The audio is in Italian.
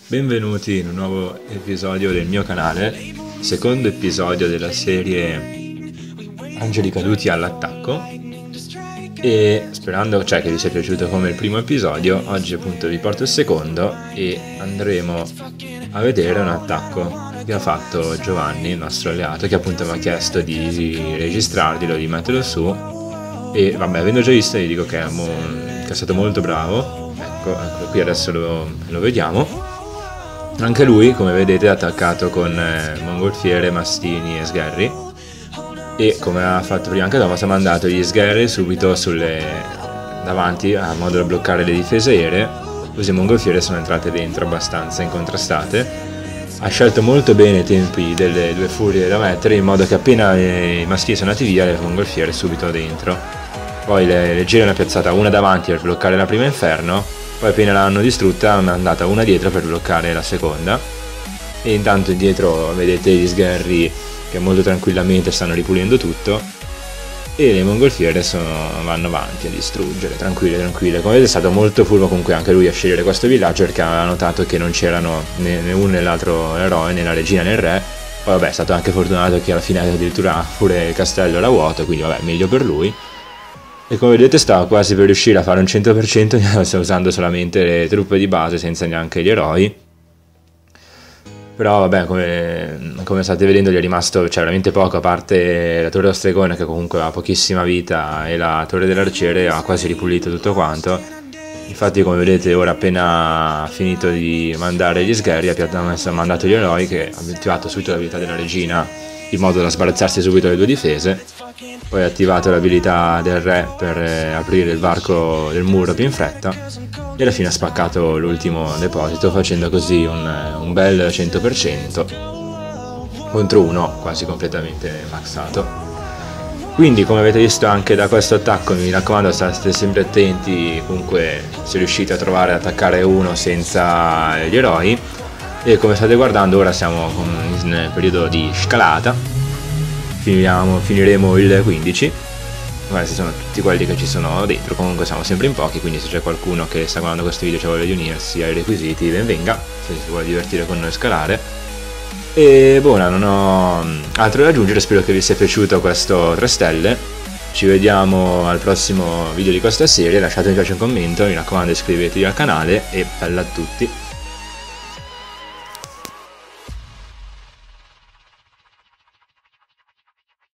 Benvenuti in un nuovo episodio del mio canale, secondo episodio della serie Angeli caduti all'attacco. E sperando che vi sia piaciuto come il primo episodio, oggi appunto vi porto il secondo e andremo a vedere un attacco che ha fatto Giovanni, il nostro alleato, che appunto mi ha chiesto di registrarlo, di metterlo su. E vabbè, avendo già visto, gli dico che è stato molto bravo. Eccolo qui, adesso lo vediamo. Anche lui, come vedete, è attaccato con mongolfiere, mastini e sgherri. E come ha fatto prima anche Thomas, ha mandato gli sgherri subito davanti, a modo da bloccare le difese aeree. Così le mongolfiere sono entrate dentro abbastanza incontrastate. Ha scelto molto bene i tempi delle due furie da mettere, in modo che appena i mastini sono andati via, le mongolfiere subito dentro. Poi le leggere ne ha piazzata una davanti per bloccare la prima inferno, poi appena l'hanno distrutta ne è andata una dietro per bloccare la seconda. E intanto indietro vedete gli sgherri che molto tranquillamente stanno ripulendo tutto, e le mongolfiere vanno avanti a distruggere, tranquille. Come vedete è stato molto furbo comunque anche lui a scegliere questo villaggio, perché aveva notato che non c'erano né uno né l'altro eroe, né la regina né il re. Poi vabbè, è stato anche fortunato che alla fine addirittura pure il castello era vuoto, quindi vabbè, meglio per lui. E come vedete stava quasi per riuscire a fare un 100%, sta usando solamente le truppe di base senza neanche gli eroi. Però vabbè, come state vedendo gli è rimasto veramente poco, a parte la torre dello stregone che comunque ha pochissima vita, e la torre dell'arciere ha quasi ripulito tutto quanto. Infatti, come vedete, ora appena finito di mandare gli sgherri ha mandato gli eroi, che ha attivato subito l'abilità della regina in modo da sbarazzarsi subito le due difese. Poi ha attivato l'abilità del re per aprire il varco del muro più in fretta, e alla fine ha spaccato l'ultimo deposito, facendo così un bel 100% contro uno quasi completamente maxato. Quindi, come avete visto anche da questo attacco, mi raccomando, state sempre attenti comunque se riuscite a trovare ad attaccare uno senza gli eroi. E come state guardando, ora siamo nel periodo di scalata, finiremo il 15. Questi sono tutti quelli che ci sono dentro, comunque siamo sempre in pochi, quindi se c'è qualcuno che sta guardando questo video e voglia di unirsi ai requisiti, ben venga, se si vuole divertire con noi a scalare. E buona, non ho altro da aggiungere, spero che vi sia piaciuto questo 3 stelle. Ci vediamo al prossimo video di questa serie, lasciate un mi piace e un commento, mi raccomando iscrivetevi al canale e bella a tutti.